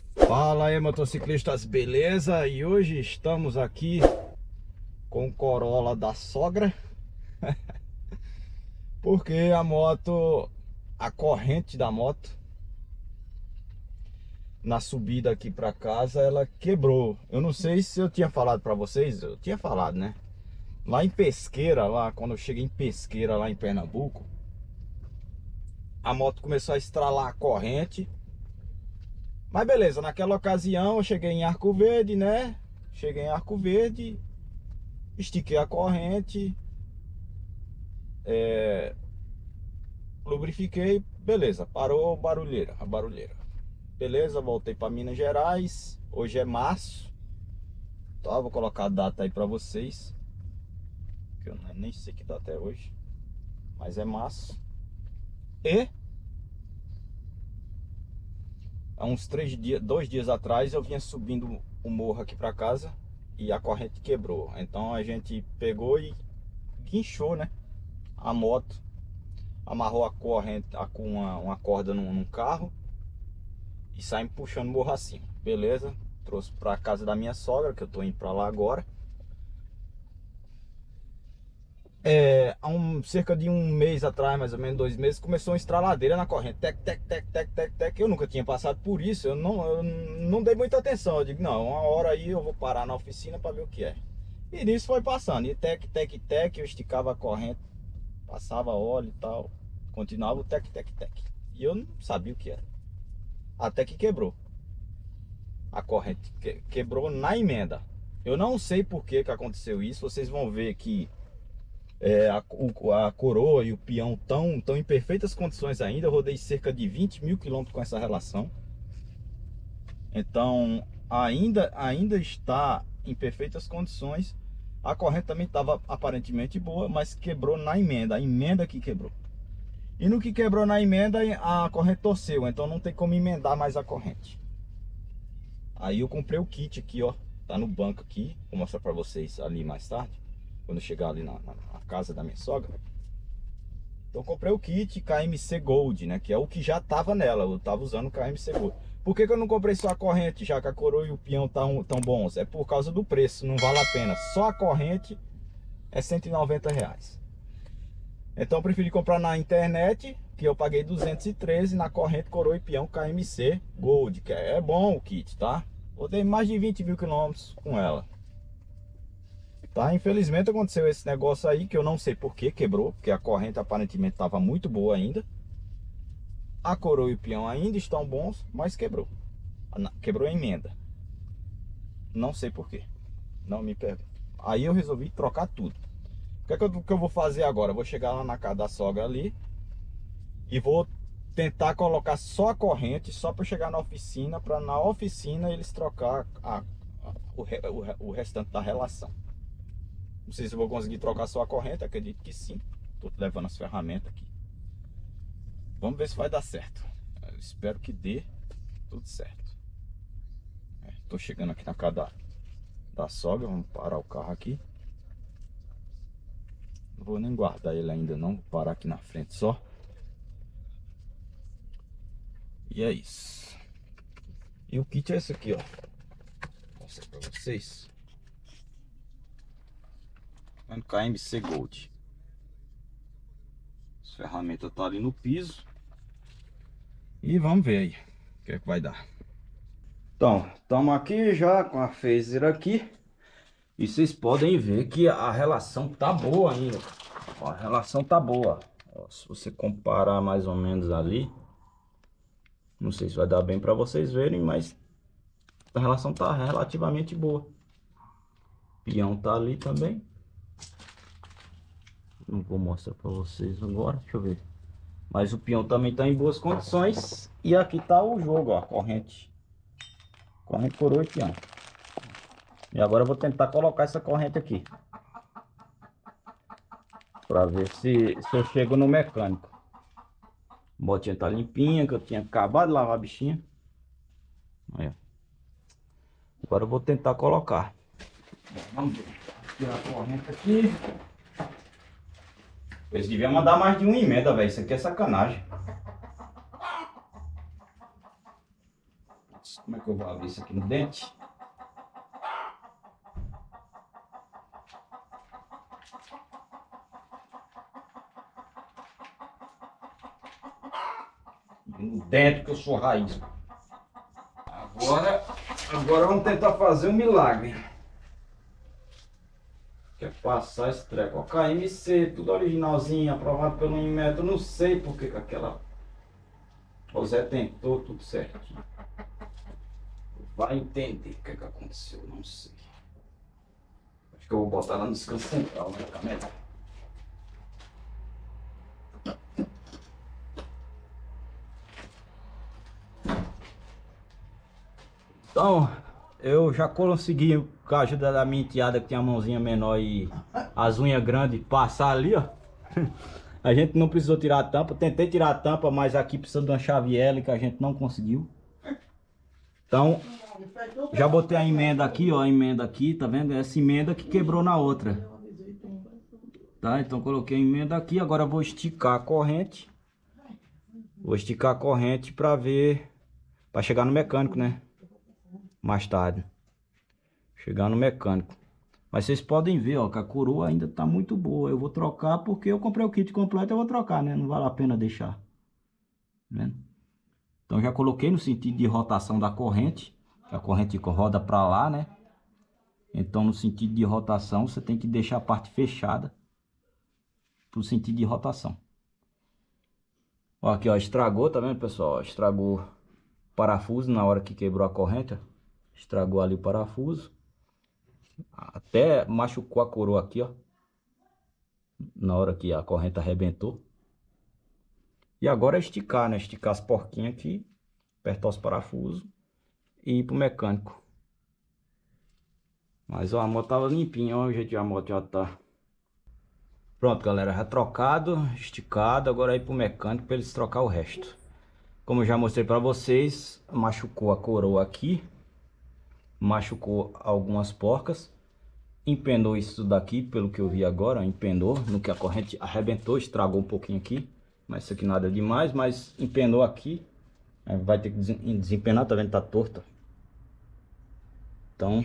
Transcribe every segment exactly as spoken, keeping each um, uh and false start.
Fala aí, motociclistas, beleza? E hoje estamos aqui com o Corolla da sogra, porque a moto, a corrente da moto, na subida aqui para casa, ela quebrou. Eu não sei se eu tinha falado para vocês, eu tinha falado, né? Lá em Pesqueira, lá quando eu cheguei em Pesqueira, lá em Pernambuco, a moto começou a estralar a corrente. Mas beleza, naquela ocasião eu cheguei em Arco Verde, né? Cheguei em Arco Verde, estiquei a corrente, é, lubrifiquei, beleza, parou a barulheira, a barulheira. Beleza, voltei para Minas Gerais. Hoje é março. Tá, vou colocar a data aí para vocês, que eu nem sei que data é hoje, mas é março. E há uns três dias, dois dias atrás, eu vinha subindo o morro aqui para casa e a corrente quebrou. Então a gente pegou e guinchou, né, a moto, amarrou a corrente com uma, uma corda num, num carro e saímos puxando o morro acima. Beleza, trouxe para casa da minha sogra, que eu tô indo para lá agora. É, há um, cerca de um mês atrás, mais ou menos dois meses, começou uma estraladeira na corrente, tec, tec, tec, tec, tec, tec. Eu nunca tinha passado por isso, eu não, eu não dei muita atenção. Eu digo, não, uma hora aí eu vou parar na oficina para ver o que é. E nisso foi passando, e tec, tec, tec, eu esticava a corrente, passava óleo e tal, continuava o tec, tec, tec. E eu não sabia o que era, até que quebrou a corrente, que, quebrou na emenda. Eu não sei por que que aconteceu isso, vocês vão ver que É, a, o, a coroa e o peão estão tão em perfeitas condições ainda. Eu rodei cerca de vinte mil quilômetros com essa relação. Então ainda, ainda está em perfeitas condições. A corrente também estava aparentemente boa, mas quebrou na emenda. A emenda que quebrou. E no que quebrou na emenda, a corrente torceu. Então não tem como emendar mais a corrente. Aí eu comprei o kit aqui, ó. Tá no banco aqui. Vou mostrar para vocês ali mais tarde, quando chegar ali na, na, na casa da minha sogra. Então comprei o kit K M C Gold, né? Que é o que já tava nela. Eu tava usando o K M C Gold. Por que que eu não comprei só a corrente, já que a coroa e o peão tão, tão bons? É por causa do preço, não vale a pena. Só a corrente é cento e noventa reais. Então eu preferi comprar na internet, que eu paguei duzentos e treze na corrente coroa e peão K M C Gold, que é bom o kit, tá? Rodei mais de vinte mil quilômetros com ela. Tá, infelizmente aconteceu esse negócio aí, que eu não sei por que quebrou, porque a corrente aparentemente estava muito boa ainda. A coroa e o peão ainda estão bons, mas quebrou. Quebrou a emenda. Não sei por quê, não me pergunto. Aí eu resolvi trocar tudo. O que é que eu, que eu vou fazer agora? Eu vou chegar lá na casa da sogra ali e vou tentar colocar só a corrente, só para chegar na oficina, para na oficina eles trocar a, a, o, o, o restante da relação. Não sei se eu vou conseguir trocar só a corrente, acredito que sim. Tô levando as ferramentas aqui. Vamos ver se vai dar certo. Eu espero que dê tudo certo. É, tô chegando aqui na casa da, da sogra. Vamos parar o carro aqui. Não vou nem guardar ele ainda não. Vou parar aqui na frente só. E é isso. E o kit é esse aqui, ó. Vou mostrar pra vocês. K M C Gold. As ferramentas tá ali no piso. E vamos ver aí o que é que vai dar. Então, estamos aqui já com a phaser aqui. E vocês podem ver que a relação tá boa ainda. Ó, a relação tá boa. Ó, se você comparar mais ou menos ali, não sei se vai dar bem para vocês verem, mas a relação tá relativamente boa. O peão tá ali também. Não vou mostrar para vocês agora, deixa eu ver. Mas o peão também tá em boas condições. E aqui tá o jogo, ó, corrente. Corrente, coroa e peão. E agora eu vou tentar colocar essa corrente aqui, para ver se, se eu chego no mecânico. A botinha tá limpinha, que eu tinha acabado de lavar a bichinha. Aí, agora eu vou tentar colocar. Vamos tirar a corrente aqui. Eles deviam mandar mais de uma emenda, velho. Isso aqui é sacanagem. Como é que eu vou abrir isso aqui no dente? No dentro que eu sou raiz. Agora, agora vamos tentar fazer um milagre. Quer passar esse treco? Ó, K M C, tudo originalzinho, aprovado pelo Inmetro. Não sei porque que aquela... O Zé tentou tudo certinho. Vai entender o que, que aconteceu, não sei. Acho que eu vou botar lá no descanso central, né, câmera? Então, eu já consegui, com a ajuda da minha enteada que tem a mãozinha menor e as unhas grandes, passar ali, ó. A gente não precisou tirar a tampa. Tentei tirar a tampa, mas aqui precisa de uma chave L que a gente não conseguiu. Então, já botei a emenda aqui, ó, a emenda aqui, tá vendo? Essa emenda que quebrou na outra. Tá? Então coloquei a emenda aqui, agora eu vou esticar a corrente. Vou esticar a corrente pra ver, pra chegar no mecânico, né? Mais tarde. Chegar no mecânico. Mas vocês podem ver, ó, que a coroa ainda tá muito boa. Eu vou trocar porque eu comprei o kit completo, eu vou trocar, né? Não vale a pena deixar. Tá vendo? Então já coloquei no sentido de rotação da corrente. A corrente roda para lá, né? Então no sentido de rotação você tem que deixar a parte fechada pro sentido de rotação. Ó, aqui, ó, estragou, tá vendo, pessoal? Ó, estragou o parafuso na hora que quebrou a corrente. Ó. Estragou ali o parafuso. Até machucou a coroa aqui, ó. Na hora que a corrente arrebentou. E agora é esticar, né? Esticar as porquinhas aqui. Apertar os parafusos. E ir pro mecânico. Mas ó, a moto tava limpinha, ó. O jeito que a moto já tá. Pronto, galera. Já trocado, esticado. Agora é ir pro mecânico pra eles trocar o resto. Como eu já mostrei pra vocês, machucou a coroa aqui. Machucou algumas porcas. Empenou isso daqui, pelo que eu vi agora. Empenou, no que a corrente arrebentou, estragou um pouquinho aqui. Mas isso aqui nada demais, mas empenou aqui. Vai ter que desempenar, tá vendo? Tá torta. Então,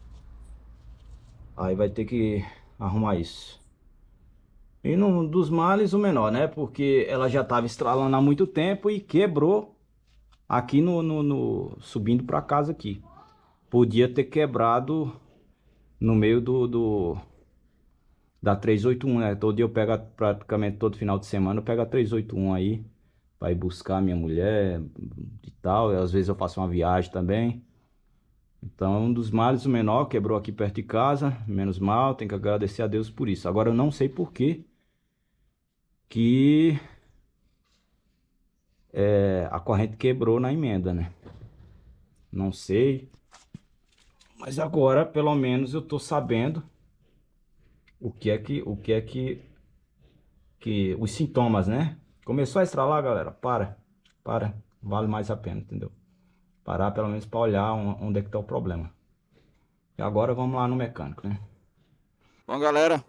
aí vai ter que arrumar isso. E no dos males o menor, né? Porque ela já tava estralando há muito tempo e quebrou aqui no, no, no subindo para casa aqui. Podia ter quebrado no meio do, do da trezentos e oitenta e um, né? Todo dia eu pego, praticamente todo final de semana eu pego a trezentos e oitenta e um aí para ir buscar minha mulher e tal. E às vezes eu faço uma viagem também. Então, um dos males o menor, quebrou aqui perto de casa, menos mal, tem que agradecer a Deus por isso. Agora eu não sei por que que é, a corrente quebrou na emenda, né? Não sei. Mas agora, pelo menos, eu tô sabendo o que é que, o que é que, que os sintomas, né? Começou a estralar, galera, para, para, vale mais a pena, entendeu? Parar pelo menos para olhar onde é que tá o problema. E agora vamos lá no mecânico, né? Bom, galera,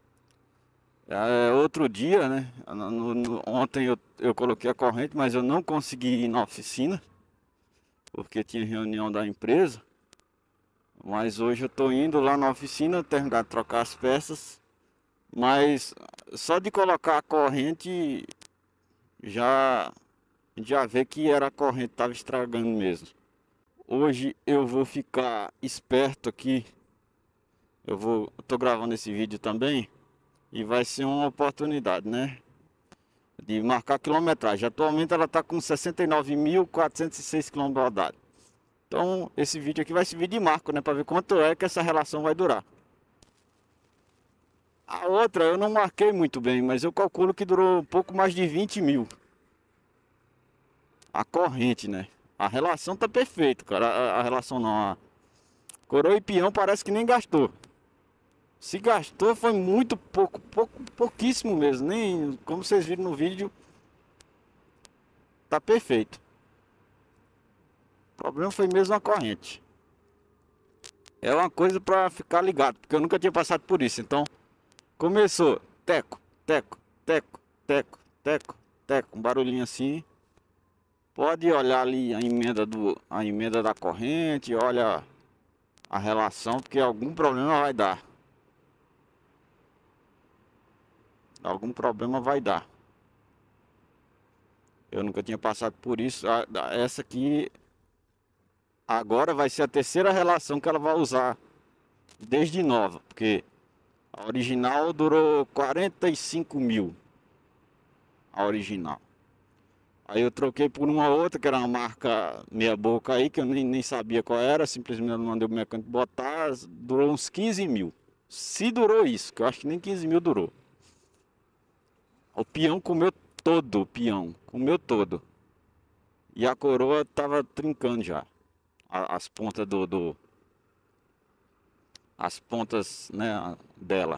é outro dia, né? No, no, ontem eu, eu coloquei a corrente, mas eu não consegui ir na oficina porque tinha reunião da empresa. Mas hoje eu tô indo lá na oficina terminar de trocar as peças. Mas só de colocar a corrente já já vê que era a corrente que tava estragando mesmo. Hoje eu vou ficar esperto aqui. Eu vou, eu tô gravando esse vídeo também e vai ser uma oportunidade, né, de marcar quilometragem. Atualmente ela tá com sessenta e nove mil quatrocentos e seis quilômetros rodados. Então esse vídeo aqui vai servir de marco, né, para ver quanto é que essa relação vai durar. A outra eu não marquei muito bem, mas eu calculo que durou um pouco mais de vinte mil. A corrente, né? A relação tá perfeita, cara. A, a relação não. A coroa e peão parece que nem gastou. Se gastou foi muito pouco, pouco, pouquíssimo mesmo. Nem como vocês viram no vídeo, tá perfeito. O problema foi mesmo a corrente. É uma coisa para ficar ligado, porque eu nunca tinha passado por isso. Então, começou teco, teco, teco, teco, teco, teco, um barulhinho assim. Pode olhar ali a emenda do a emenda da corrente, olha a relação, porque algum problema vai dar. Algum problema vai dar. Eu nunca tinha passado por isso. Essa aqui agora vai ser a terceira relação que ela vai usar desde nova, porque a original durou quarenta e cinco mil. A original. Aí eu troquei por uma outra, que era uma marca meia boca aí, que eu nem, nem sabia qual era, simplesmente mandei o mecânico botar, durou uns quinze mil. Se durou isso, que eu acho que nem quinze mil durou. O peão comeu todo, o peão, comeu todo. E a coroa tava trincando já. As pontas do, do as pontas, né, dela.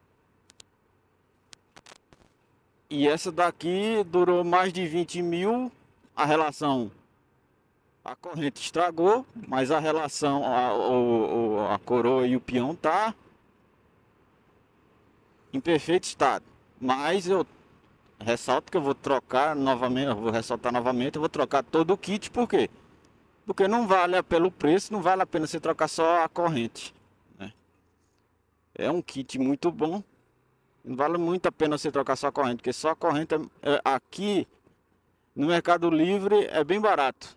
E essa daqui durou mais de vinte mil. A relação, a corrente estragou, mas a relação, a, o, a coroa e o peão tá em perfeito estado. Mas eu ressalto que eu vou trocar novamente, eu vou ressaltar novamente, eu vou trocar todo o kit, por quê? Porque não vale, pelo preço, não vale a pena você trocar só a corrente, né? É um kit muito bom. Não vale muito a pena você trocar só a corrente, porque só a corrente é, aqui no Mercado Livre é bem barato.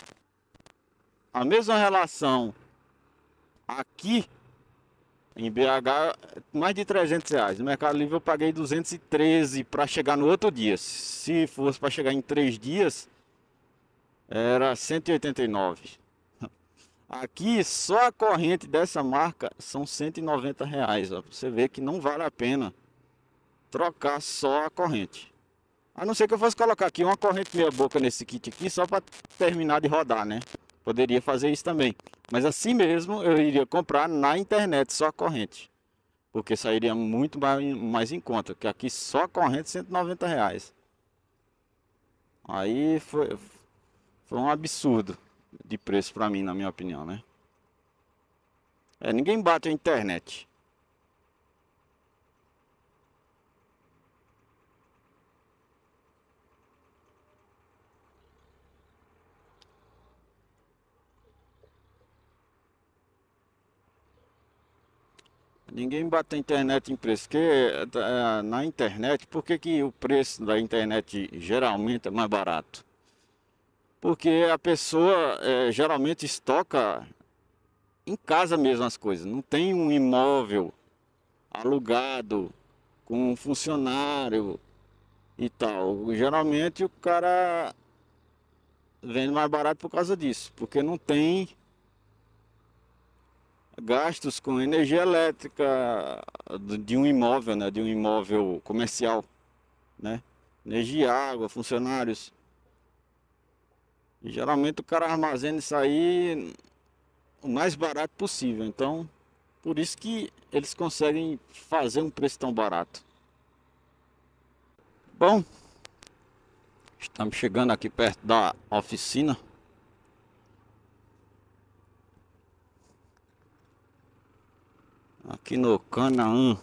A mesma relação aqui em B H, mais de trezentos reais. No Mercado Livre eu paguei duzentos e treze para chegar no outro dia. Se fosse para chegar em três dias, era cento e oitenta e nove. Aqui só a corrente dessa marca são cento e noventa reais. Ó. Você vê que não vale a pena trocar só a corrente. A não ser que eu fosse colocar aqui uma corrente meia boca nesse kit aqui só para terminar de rodar, né? Poderia fazer isso também. Mas assim mesmo eu iria comprar na internet só a corrente. Porque sairia muito mais, mais em conta. Que aqui só a corrente cento e noventa reais. Aí foi, foi um absurdo de preço para mim, na minha opinião, né? É, ninguém bate a internet. Ninguém bate a internet em preço, porque é, na internet, por que, que o preço da internet geralmente é mais barato? Porque a pessoa é, geralmente estoca em casa mesmo as coisas, não tem um imóvel alugado com um funcionário e tal. Geralmente o cara vende mais barato por causa disso, porque não tem gastos com energia elétrica de um imóvel, né, de um imóvel comercial, né? Energia, água, funcionários. E geralmente o cara armazena isso aí o mais barato possível. Então, por isso que eles conseguem fazer um preço tão barato. Bom, estamos chegando aqui perto da oficina. Aqui no Canaã,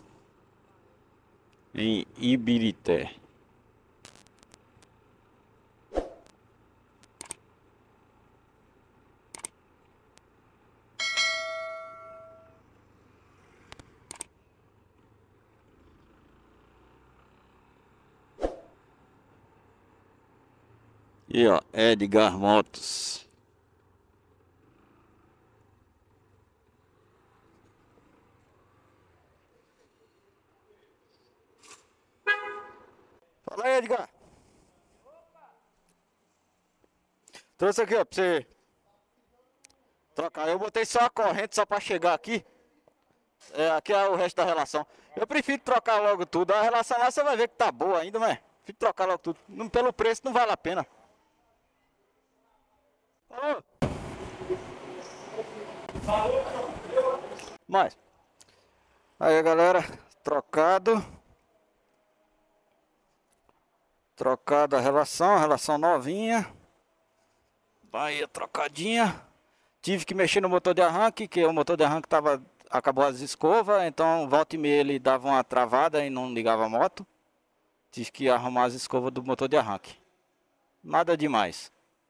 em Ibirité. E ó, Edgar Motos. Fala aí, Edgar. Trouxe aqui, ó, pra você trocar. Eu botei só a corrente só pra chegar aqui. É, aqui é o resto da relação. Eu prefiro trocar logo tudo. A relação lá você vai ver que tá boa ainda, mas prefiro trocar logo tudo. Não, pelo preço não vale a pena. Alô? Mas aí, galera, trocado. Trocada a relação, a relação novinha. Bahia trocadinha. Tive que mexer no motor de arranque, que o motor de arranque tava, acabou as escovas, então volta e meia ele dava uma travada e não ligava a moto. Tive que arrumar as escovas do motor de arranque. Nada demais.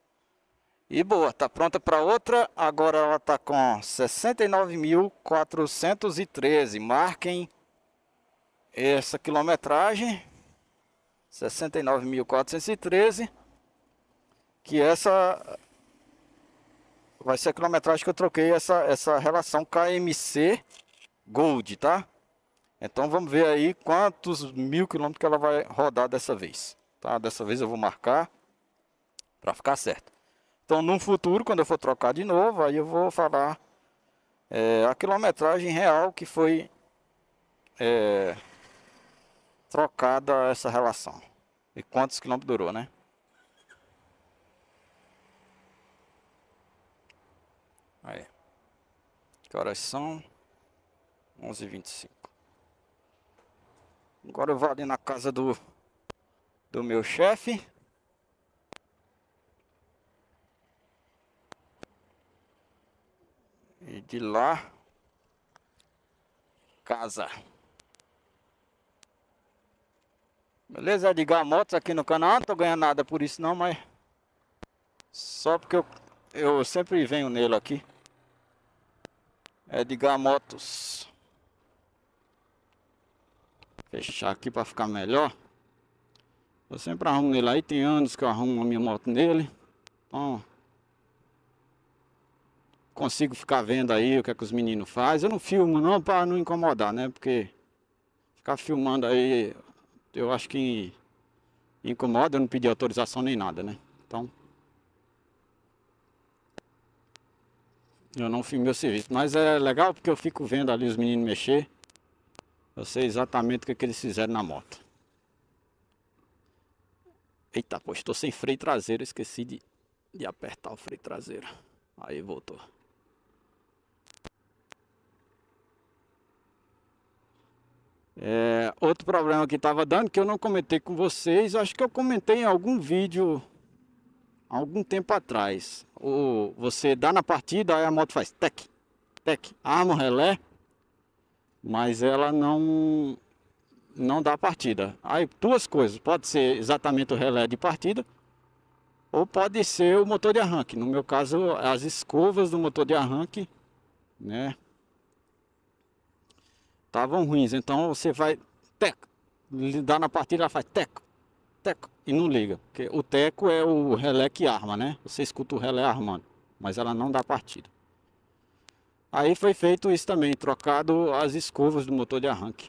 E boa, tá pronta para outra. Agora ela tá com sessenta e nove mil quatrocentos e treze. Marquem essa quilometragem, sessenta e nove mil quatrocentos e treze, que essa vai ser a quilometragem que eu troquei essa, essa relação K M C Gold, tá? Então vamos ver aí quantos mil quilômetros que ela vai rodar dessa vez, tá? Dessa vez eu vou marcar para ficar certo. Então no futuro, quando eu for trocar de novo, aí eu vou falar é, a quilometragem real que foi é, trocada essa relação. E quantos quilômetros durou, né? Aí. Que horas são? onze e vinte e cinco. Agora eu vou ali na casa do, do meu chefe. E de lá, casa. Beleza? Edgar Motos aqui no canal. Não tô ganhando nada por isso não, mas só porque eu, eu sempre venho nele aqui. Edgar Motos. Fechar aqui para ficar melhor. Eu sempre arrumo nele aí. Tem anos que eu arrumo a minha moto nele. Então consigo ficar vendo aí o que é que os meninos fazem. Eu não filmo não para não incomodar, né? Porque ficar filmando aí, eu acho que incomoda. Eu não pedi autorização nem nada, né? Então eu não filmei o serviço. Mas é legal porque eu fico vendo ali os meninos mexer. Eu sei exatamente o que, é que eles fizeram na moto. Eita, pô, estou sem freio traseiro. Esqueci de, de apertar o freio traseiro. Aí voltou. É, outro problema que estava dando, que eu não comentei com vocês, acho que eu comentei em algum vídeo há algum tempo atrás. O, você dá na partida, aí a moto faz tec, tec, arma o relé, mas ela não, não dá partida. Aí duas coisas, pode ser exatamente o relé de partida, ou pode ser o motor de arranque. No meu caso, as escovas do motor de arranque, né, estavam ruins. Então você vai teco, dá na partida, ela faz teco, teco e não liga. Porque o teco é o relé que arma, né? Você escuta o relé armando, mas ela não dá partida. Aí foi feito isso também, trocado as escovas do motor de arranque.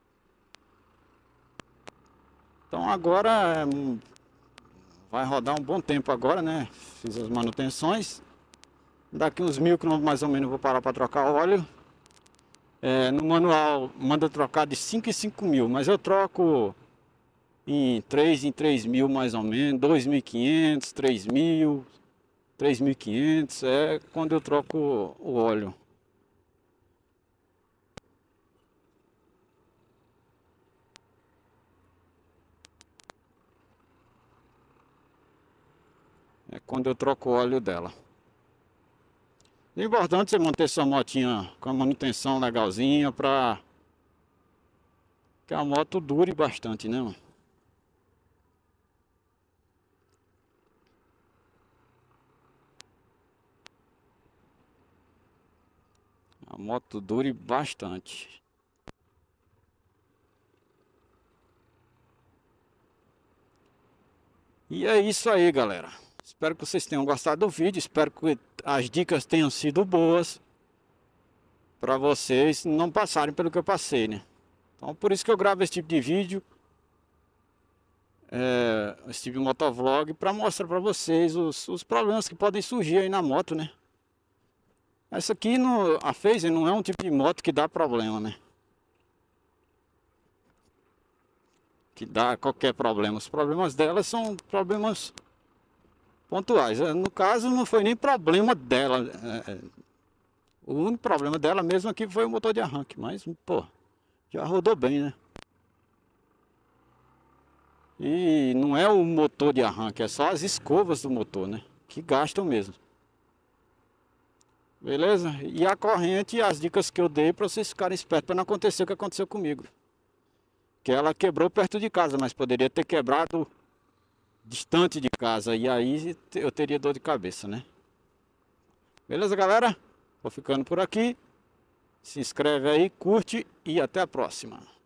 Então agora vai rodar um bom tempo agora, né? Fiz as manutenções. Daqui uns mil quilômetros mais ou menos eu vou parar para trocar óleo. É, no manual manda trocar de cinco em cinco mil, mas eu troco em três em três mil mais ou menos, dois mil e quinhentos, três mil, três mil e quinhentos, é quando eu troco o óleo. É quando eu troco o óleo dela. É importante você manter sua motinha com a manutenção legalzinha para que a moto dure bastante, né, mano? A moto dure bastante. E é isso aí, galera. Espero que vocês tenham gostado do vídeo. Espero que as dicas tenham sido boas para vocês não passarem pelo que eu passei, né? Então por isso que eu gravo esse tipo de vídeo, é, esse tipo de motovlog, para mostrar para vocês os, os problemas que podem surgir aí na moto, né? Essa aqui, no, a Phaser, não é um tipo de moto que dá problema, né? Que dá qualquer problema. Os problemas dela são problemas pontuais. No caso, não foi nem problema dela. É, o único problema dela mesmo aqui foi o motor de arranque. Mas, pô, já rodou bem, né? E não é o motor de arranque, é só as escovas do motor, né? Que gastam mesmo. Beleza? E a corrente e as dicas que eu dei para vocês ficarem espertos para não acontecer o que aconteceu comigo. Que ela quebrou perto de casa, mas poderia ter quebrado distante de casa, e aí eu teria dor de cabeça, né? Beleza, galera? Vou ficando por aqui. Se inscreve aí, curte e até a próxima.